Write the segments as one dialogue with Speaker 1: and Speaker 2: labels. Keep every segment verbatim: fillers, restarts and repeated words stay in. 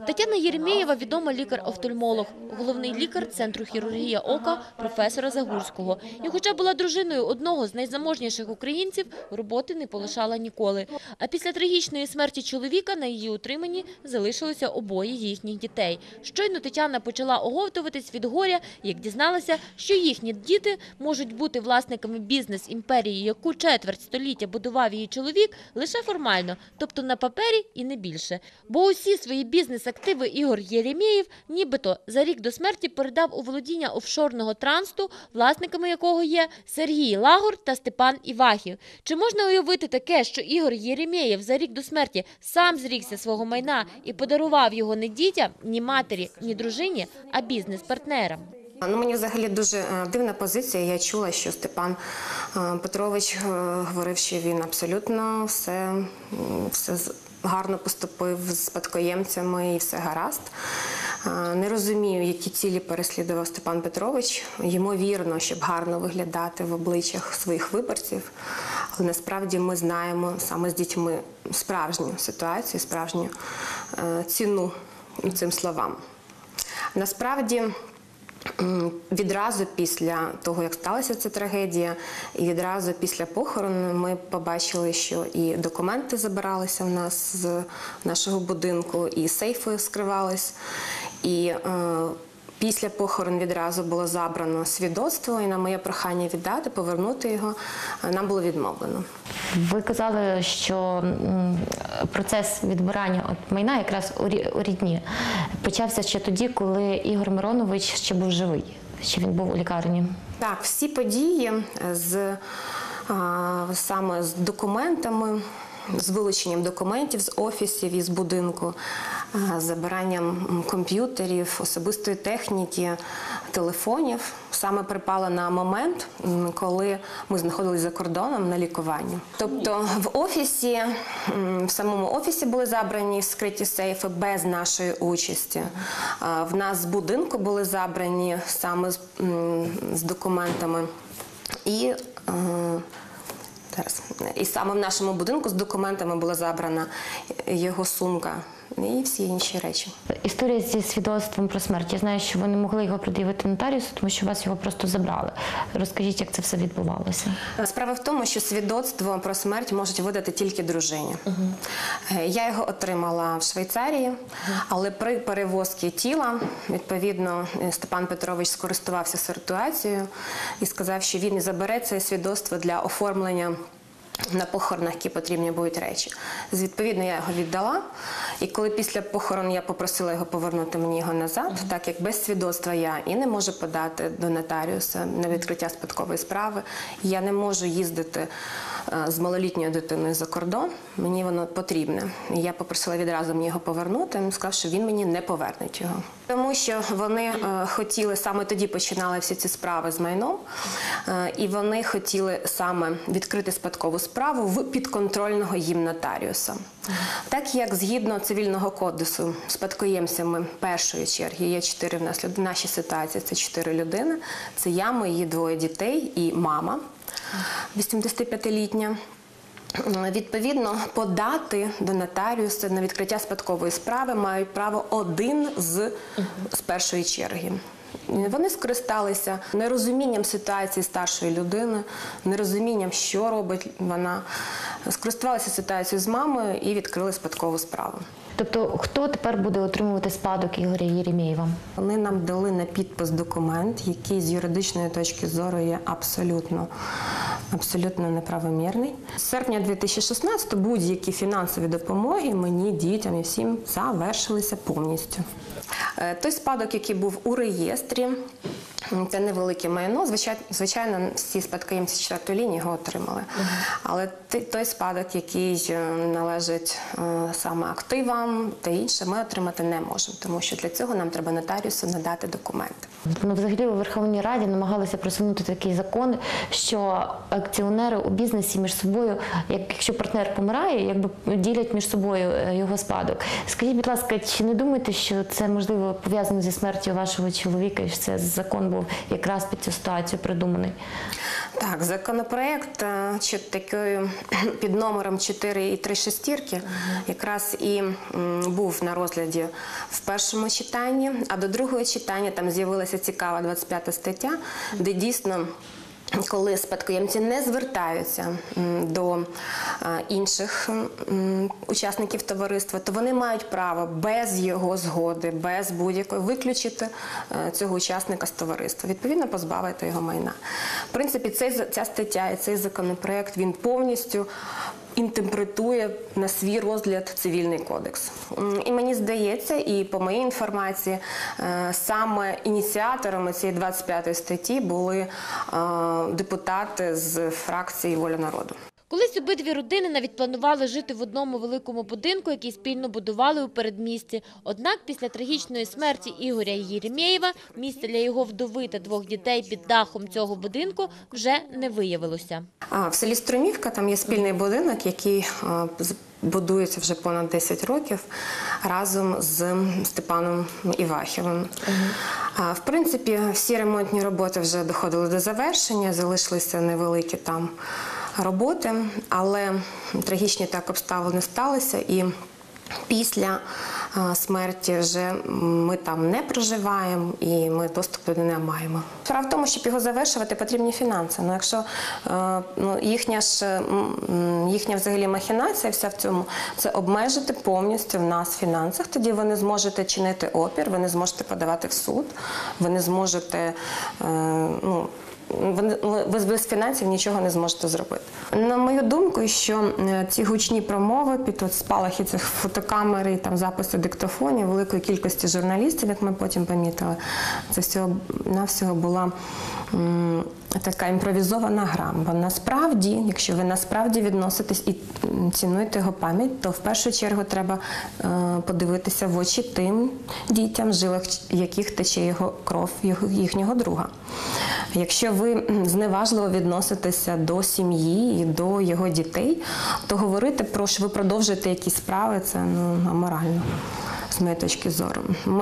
Speaker 1: Тетяна Єремєєва – відома лікар-офтальмолог, головний лікар Центру хірургії ока професора Загурського. І хоча була дружиною одного з найзаможніших українців, роботи не полишала ніколи. А після трагічної смерті чоловіка на її утриманні залишилося обоє їхніх дітей. Щойно Тетяна почала оговтуватись від горя, як дізналася, що їхні діти можуть бути власниками бізнес-імперії, яку четверть століття будував її чоловік, лише формально, тобто на папері і не більше. Бо усі свої бізнес-активи Ігор Єремєєв нібито за рік до смерті передав у володіння офшорного трасту, власниками якого є Сергій Лагор та Степан Івахів. Чи можна уявити таке, що Ігор Єремєєв за рік до смерті сам зрікся свого майна і подарував його не дітям, ні матері, ні дружині, а бізнес-партнерам?
Speaker 2: Ну, мені взагалі дуже дивна позиція. Я чула, що Степан Петрович говорив, що він абсолютно все, все гарно поступив з спадкоємцями і все гаразд. Не розумію, які цілі переслідував Степан Петрович. Ймовірно, щоб гарно виглядати в обличчях своїх виборців. Але насправді ми знаємо саме з дітьми справжню ситуацію, справжню ціну цим словам. Насправді, відразу після того, як сталася ця трагедія, і відразу після похорону ми побачили, що і документи забиралися в нас з нашого будинку, і сейфи скривались. І е, після похорону відразу було забрано свідоцтво, і на моє прохання віддати, повернути його, нам було відмовлено.
Speaker 3: Ви казали, що процес відбирання от майна якраз у рідні почався ще тоді, коли Ігор Миронович ще був живий, ще він був у лікарні.
Speaker 2: Так, всі події з, а, саме з документами, з вилученням документів з офісів і з будинку, з забиранням комп'ютерів, особистої техніки, телефонів, саме припало на момент, коли ми знаходилися за кордоном на лікуванні. Тобто в офісі, в самому офісі були забрані скриті сейфи без нашої участі. В нас з будинку були забрані саме з, з документами. І І саме в нашому будинку з документами була забрана його сумка і всі інші речі.
Speaker 3: Історія зі свідоцтвом про смерть. Я знаю, що ви не могли його пред'явити нотаріусу, тому що вас його просто забрали. Розкажіть, як це все відбувалося?
Speaker 2: Справа в тому, що свідоцтво про смерть можуть видати тільки дружині. Uh-huh. Я його отримала в Швейцарії, uh-huh. але при перевозці тіла, відповідно, Степан Петрович скористувався ситуацією і сказав, що він забере це свідоцтво для оформлення на похоронах, які потрібні будуть речі. Відповідно, я його віддала. І коли після похорону я попросила його повернути мені його назад, uh-huh. так як без свідоцтва я і не можу подати до нотаріуса на відкриття спадкової справи, я не можу їздити з малолітньою дитиною за кордон, мені воно потрібне. І я попросила відразу мені його повернути, він сказав, що він мені не поверне його. Тому що вони е, хотіли, саме тоді починали всі ці справи з майном, е, і вони хотіли саме відкрити спадкову справу в підконтрольного їм нотаріуса. Так як згідно цивільного кодексу спадкоємцями першої черги є чотири в нас, в нашій ситуації це чотири людини, це я, мої двоє дітей і мама, вісімдесятип'ятилітня. Відповідно, подати до нотаріуса на відкриття спадкової справи мають право один з, з першої черги. Вони скористалися нерозумінням ситуації старшої людини, нерозумінням, що робить вона, скористалися ситуацією з мамою і відкрили спадкову справу.
Speaker 3: Тобто, хто тепер буде отримувати спадок Ігоря Єремєєва?
Speaker 2: Вони нам дали на підпис документ, який з юридичної точки зору є абсолютно, абсолютно неправомірний. З серпня дві тисячі шістнадцятого будь-які фінансові допомоги мені, дітям і всім завершилися повністю. Той спадок, який був у реєстрі, це невелике майно. Звичайно, всі спадкоємці четвертої лінії його отримали. Uh-huh. Але той спадок, який належить саме активам та інше, ми отримати не можемо, тому що для цього нам треба нотаріусу надати документи.
Speaker 3: Ну, взагалі у Верховній Раді намагалися просунути такий закон, що акціонери у бізнесі між собою, якщо партнер помирає, якби ділять між собою його спадок. Скажіть, будь ласка, чи не думаєте, що це можливо пов'язано зі смертю вашого чоловіка, і що це закон був якраз під цю ситуацію придуманий?
Speaker 2: Так, законопроект е, чи такою під номером чотири і три шестірки якраз і м, був на розгляді в першому читанні, а до другого читання там з'явилася цікава двадцять п'ята стаття, де дійсно, коли спадкоємці не звертаються м, до е, інших м, учасників товариства, то вони мають право без його згоди, без будь-якої виключити е, цього учасника з товариства, відповідно позбавити його майна. В принципі, цей, ця стаття і цей законопроект, він повністю інтерпретує на свій розгляд цивільний кодекс. М, І мені здається, і по моїй інформації, е, саме ініціаторами цієї двадцять п'ятої статті були е, депутати з фракції «Воля народу».
Speaker 1: Колись обидві родини навіть планували жити в одному великому будинку, який спільно будували у передмісті. Однак після трагічної смерті Ігоря Єремєєва місця для його вдови та двох дітей під дахом цього будинку вже не виявилося.
Speaker 2: А, в селі Струмівка там є спільний будинок, який е, з- будується вже понад десять років разом з Степаном Івахівим. А, в принципі, всі ремонтні роботи вже доходили до завершення, залишилися невеликі там роботи, але трагічні так обставини сталися, і після а, смерті вже ми там не проживаємо і ми доступу до не маємо. Справа в тому, щоб його завершувати, потрібні фінанси. Ну, якщо е, ну, їхня ж м, їхня взагалі махінація вся в цьому, це обмежити повністю в нас в фінансах, тоді ви не зможете чинити опір, ви не зможете подавати в суд, ви не зможете, е, ну, ви ви без фінансів нічого не зможете зробити. На мою думку, що ці гучні промови, під от спалахи цих фотокамер і там записи диктофонів великої кількості журналістів, як ми потім помітили, це всього навсього була м, така імпровізована гра. Бо насправді, якщо ви насправді відноситесь і цінуєте його пам'ять, то в першу чергу треба е, подивитися в очі тим дітям, в жилах яких тече його кров, його, їхнього друга. Якщо ви зневажливо відноситеся до сім'ї і до його дітей, то говорити про, що ви продовжуєте якісь справи, це ну, аморально, з моєї точки зору.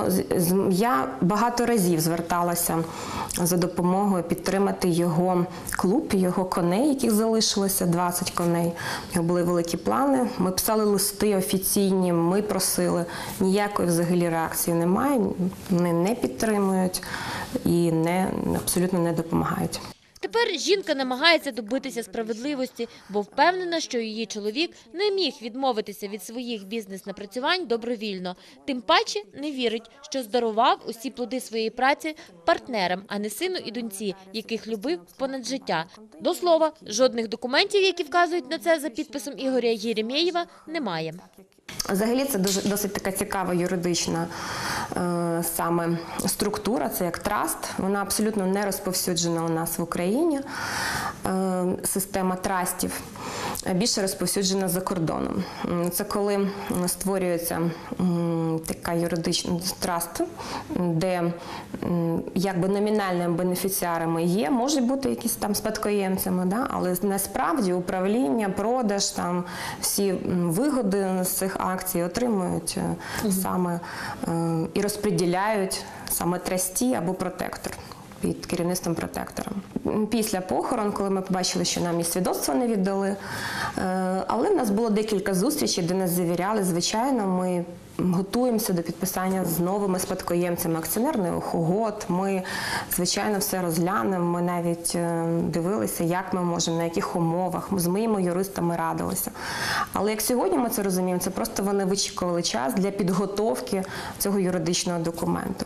Speaker 2: Я багато разів зверталася за допомогою підтримати його клуб, його коней, яких залишилося двадцять коней. У нього були великі плани. Ми писали листи офіційні, ми просили. Ніякої взагалі реакції немає, вони не підтримують і не, абсолютно не допомагають.
Speaker 1: Тепер жінка намагається добитися справедливості, бо впевнена, що її чоловік не міг відмовитися від своїх бізнес-напрацювань добровільно. Тим паче не вірить, що здарував усі плоди своєї праці партнерам, а не сину і доньці, яких любив понад життя. До слова, жодних документів, які вказують на це за підписом Ігоря Єремєєва, немає.
Speaker 2: Взагалі це дуже досить така цікава юридична е, саме структура, це як траст. Вона абсолютно не розповсюджена у нас в Україні. Е, система трастів більше розповсюджена за кордоном. Це коли створюється м, така юридична траст, де м, якби номінальними бенефіціарами є, можуть бути якісь там спадкоємцями, да? Але насправді управління, продаж, там всі вигоди з цих акцій отримують mm-hmm. саме е, і розподіляють саме трасті або протектор під керівництвом протектора. Після похорон, коли ми побачили, що нам і свідоцтво не віддали, е, але в нас було декілька зустрічей, де нас завіряли, звичайно, ми готуємося до підписання з новими спадкоємцями акціонерних угод. Ми, звичайно, все розглянемо. Ми навіть дивилися, як ми можемо, на яких умовах. Ми з моїми юристами радилися. Але як сьогодні ми це розуміємо, це просто вони вичікували час для підготовки цього юридичного документу.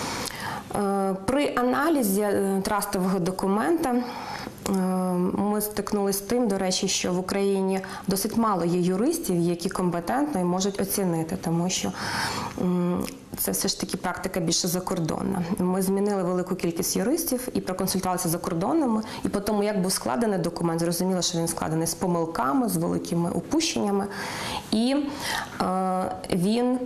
Speaker 2: При аналізі трастового документа ми стикнулися з тим, до речі, що в Україні досить мало є юристів, які компетентно і можуть оцінити, тому що це все ж таки практика більше закордонна. Ми змінили велику кількість юристів і проконсультувалися за кордонами, і по тому, як був складений документ, зрозуміло, що він складений з помилками, з великими упущеннями, і е, він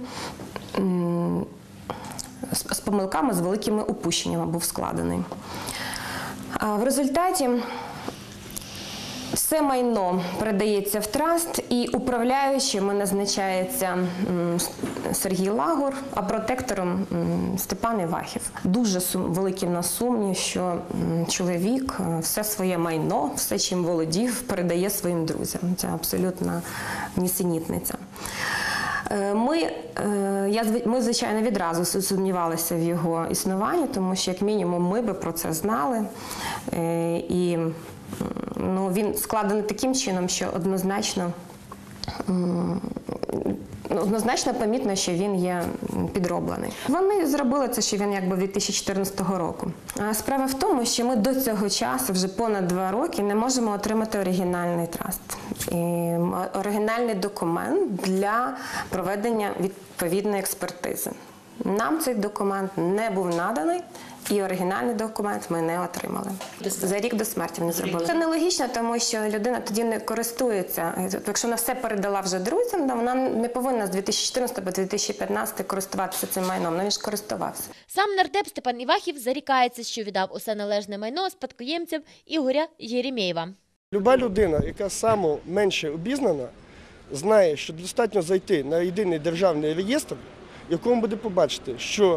Speaker 2: м, з, з помилками, з великими упущеннями був складений. В результаті Все майно передається в траст, і управляючим назначається м, Сергій Лагур, а протектором м, Степан Івахів. Дуже сум, великий в нас сумнів, що м, чоловік е, все своє майно, все, чим володів, передає своїм друзям. Це абсолютна нісенітниця. Е, Ми, е, я, зв- ми, звичайно, відразу сумнівалися в його існуванні, тому що, як мінімум, ми би про це знали. Е, І м, ну, він складений таким чином, що однозначно, м, однозначно помітно, що він є підроблений. Вони зробили це, що він якби дві тисячі чотирнадцятого року. А справа в тому, що ми до цього часу, вже понад два роки, не можемо отримати оригінальний траст. І оригінальний документ для проведення відповідної експертизи. Нам цей документ не був наданий, і оригінальний документ ми не отримали. За рік до смерті вони зробили. Це нелогічно, тому що людина тоді не користується. Якщо вона все передала вже друзям, то вона не повинна з дві тисячі чотирнадцятого по дві тисячі п'ятнадцятий користуватися цим майном. Ну, він ж користувався.
Speaker 1: Сам нардеп Степан Івахів зарікається, що віддав усе належне майно спадкоємцям Ігоря Єремєєва.
Speaker 4: Люба людина, яка саме менше обізнана, знає, що достатньо зайти на єдиний державний реєстр, в якому буде побачити, що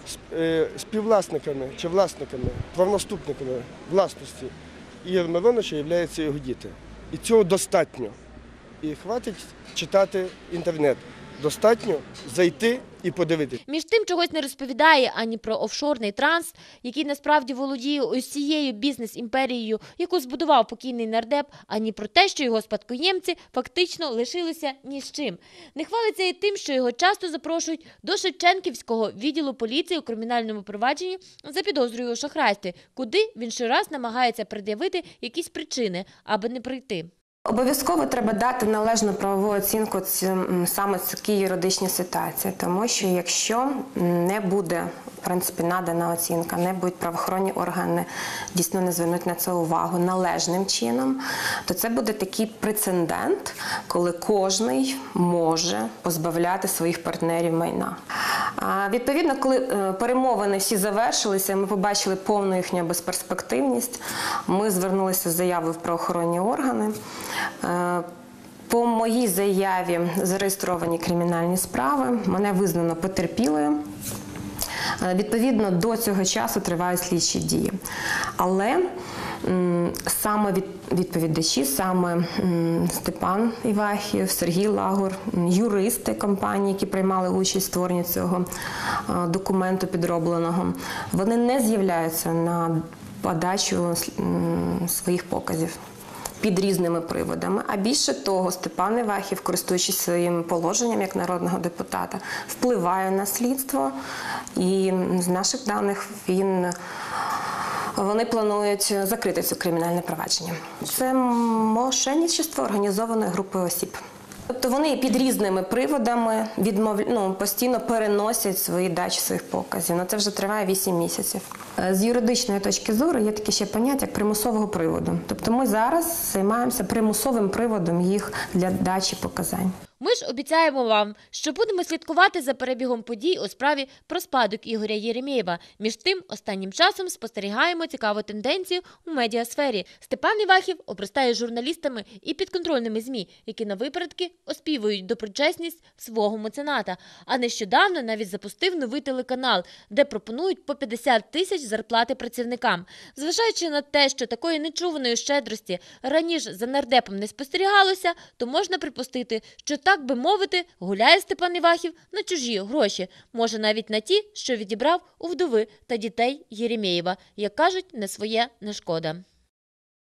Speaker 4: співвласниками чи власниками, правонаступниками власності Ігоря Мироновича являються його діти. І цього достатньо. І хватить читати інтернет. Достатньо зайти і подивитися.
Speaker 1: Між тим, чогось не розповідає ані про офшорний транс, який насправді володіє усією бізнес-імперією, яку збудував покійний нардеп, ані про те, що його спадкоємці фактично лишилися ні з чим. Не хвалиться і тим, що його часто запрошують до Шевченківського відділу поліції у кримінальному провадженні за підозрою у шахрайстві, куди він щораз намагається пред'явити якісь причини, аби не прийти.
Speaker 2: Обов'язково треба дати належну правову оцінку цим, саме такій юридичній ситуації, тому що якщо не буде, в принципі, надана оцінка, не будуть правоохоронні органи дійсно не звернуть на це увагу належним чином, то це буде такий прецедент, коли кожний може позбавляти своїх партнерів майна. А відповідно, коли перемовини всі завершилися, ми побачили повну їхню безперспективність, ми звернулися з заявою в правоохоронні органи. По моїй заяві зареєстровані кримінальні справи, мене визнано потерпілою. Відповідно, до цього часу тривають слідчі дії. Але м, саме від, відповідачі, саме м, Степан Івахів, Сергій Лагур, юристи компанії, які приймали участь в створенні цього а, документу підробленого, вони не з'являються на подачу м, своїх показів під різними приводами. А більше того, Степан Івахів, користуючись своїм положенням як народного депутата, впливає на слідство. І з наших даних він, вони планують закрити це кримінальне провадження. Це мошенничество організованої групи осіб. Тобто вони під різними приводами відмов... ну, постійно переносять свої дачі своїх показів. Ну, це вже триває вісім місяців. З юридичної точки зору є таке ще поняття, як примусового приводу. Тобто ми зараз займаємося примусовим приводом їх для дачі показань.
Speaker 1: Ми ж обіцяємо вам, що будемо слідкувати за перебігом подій у справі про спадок Ігоря Єремєєва. Між тим, останнім часом спостерігаємо цікаву тенденцію у медіасфері. Степан Івахів обростає журналістами і підконтрольними ЗМІ, які на випередки оспівують доброчесність свого мецената. А нещодавно навіть запустив новий телеканал, де пропонують по п'ятдесят тисяч зарплати працівникам. Зважаючи на те, що такої нечуваної щедрості раніше за нардепом не спостерігалося, то можна припустити, що так би мовити, гуляє Степан Івахів на чужі гроші, може навіть на ті, що відібрав у вдови та дітей Єремєєва. Як кажуть, не своє не шкода.